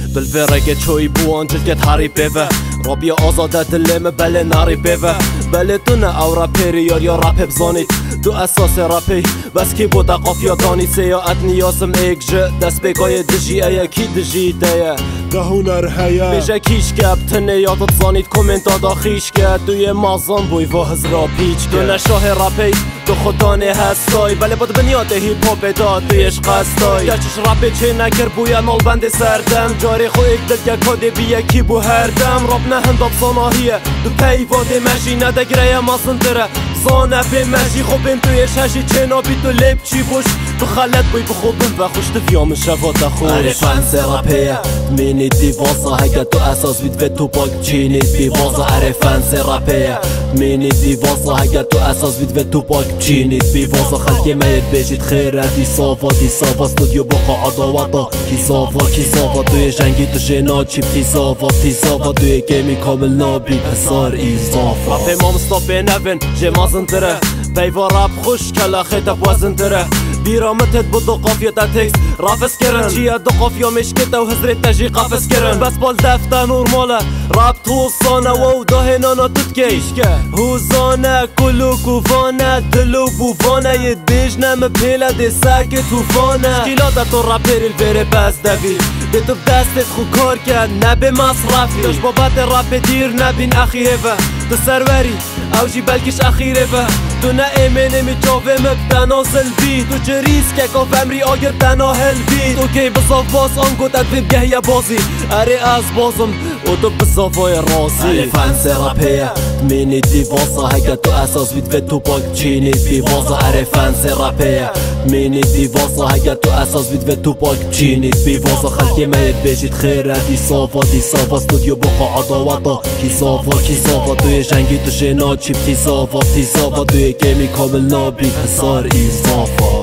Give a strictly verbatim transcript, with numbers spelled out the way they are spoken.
بالفرق چوی بوان جلگت هاری بیوه رابی آزاده دلم بله ناری بیوه بله تو نه او رپری یا یا رپ بزانید تو اساس رپی بس کی بوده قافیا دانی سیاعت نیاسم ایک جه دست بگای دجی ایا کی دجی دیه ده هنر هیا میشه کیش کب تنه یادت زانید کومنت آدا خیش که توی مازان بوی و هزرا پیچ که تو نشاه رپی تو خودانه هستای بله بود بنیاد هیپ هاپ داد تویش قصدای گرچش رپی چه نکر بویا نال بند سردم جاری خو ایک دل که کده بیه کی بو هردم راب نه هنداب زاناهیه دو پی واده مجی ندگره ماسن دره زانه به مجی خوبین تویش هشی چنا بی تو لب چی بوش تو خلط بوی بخوبن و خوش تفیام شفات خوش اره فنس رپیه مینید دیوازا هگه تو اساس بید و تو پاک چینید بیوازا اره فنس رپیه مینید دیوازا هگه تو اساس بید و تو پاک چینید بیوازا خلقی مید بشید خیره دی صافا دی صافا استودیو بقا عداوتا کی صافا کی صافا توی جنگی تو شنا چیب تی صافا تی صافا توی گیمی کامل نابی پسار ایزافا رپ ما مصطفی نوین جمازن تره پیوا رپ خوش کلا خیتب وزن تره بیرامتت بدو قافیه تا تکس رافس کرن چیه دو قافیه مشکته و هزرت تجی قفس کرن بس بال دفته نورماله راب تو سانه و داه نانا تت کیش هوزانه کلو کوفانه دلو بوفانه ید بیش نم پیله دی سک توفانه شکیلات تو رپری البره بس دوی ده تو دستت خو کار کرد نبه مصرفی داشت بابت رپ دیر نبین اخی هفه تو سروری اوجی بلکش اخیره و تو نه ایمنه می جاوه مبدا نازل بی تو چه ریسکه کاف امری آگر دنا هل بی تو کی بصاف باز آنگو تدویم گهی بازی اره از بازم او تو بصافای رازی اره فنس رپیه مینید دیوازا هگه تو اساس بید و تو پاک چینید بیوازا اره فنس رپیه مینید دیوازا هگه تو اساس بید و تو پاک چینید بیوازا خلقی مید بشید خیره دی صافا دی صافا استودیو بقا عداوتا کی صافا کی صافا توی جنگی تو شنا چیب تی صافا تی صافا توی گیمی کامل نابی پسار ایزافا